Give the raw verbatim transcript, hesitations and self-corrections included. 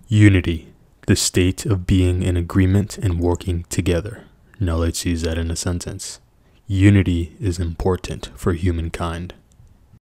Unity, the state of being in agreement and working together. Now let's use that in a sentence. Unity is important for humankind.